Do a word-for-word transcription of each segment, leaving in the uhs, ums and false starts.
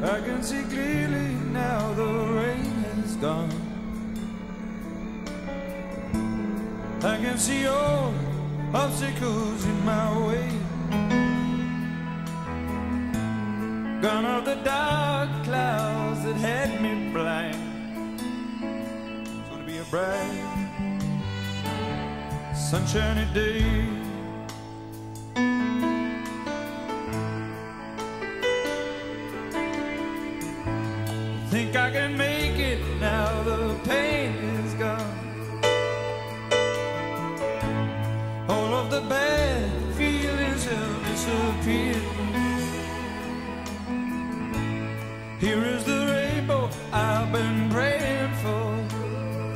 I can see clearly now the rain is gone. I can see all obstacles in my way. Gone are the dark clouds that had me blind. It's gonna be a bright, sunshiny day. Think I can make it now the pain is gone. All of the bad feelings have disappeared. Here is the rainbow I've been praying for.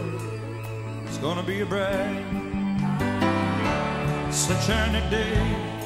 It's gonna be a bright, sunshiny day.